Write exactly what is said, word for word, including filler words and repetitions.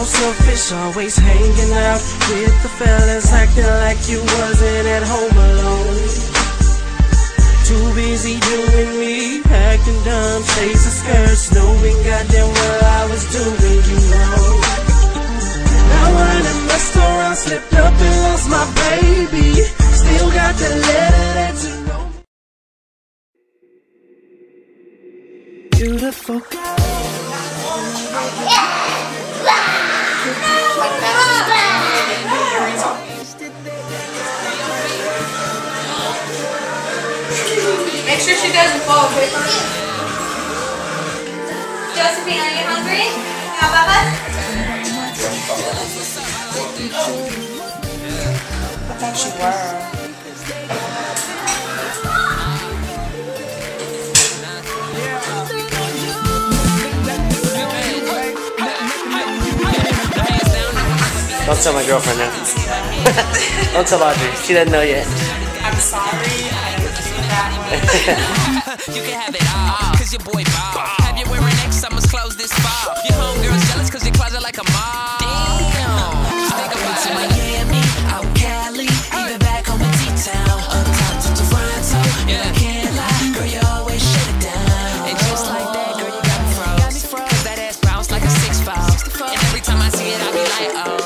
selfish, always hanging out with the fellas, acting like you wasn't at home alone. Too busy doing me, acting dumb, chasing skirts, knowing goddamn well I was doing you wrong. Now I'm in a restaurant, slipped up and lost my baby. Still got the letter that you know. Beautiful girl. Make sure she doesn't fall quickly. Josephine, are you hungry? Yeah, Papa? I thought you were. Don't tell my girlfriend now. Don't tell Audrey. She doesn't know yet. I'm sorry. I don't do that one. You can have it all, cause your boy Bob. Have you wearing X summer's clothes this fall? Your homegirl's jealous cause your closet like a mall. Damn. Think about it. Miami, out Cali, even back home in T-Town. Up top to Toronto, and I can't lie, girl, you always shut it down. And just like that, girl, you got me froze. Cause that ass bounce like a six-foul. And every time I see it, I be like, oh.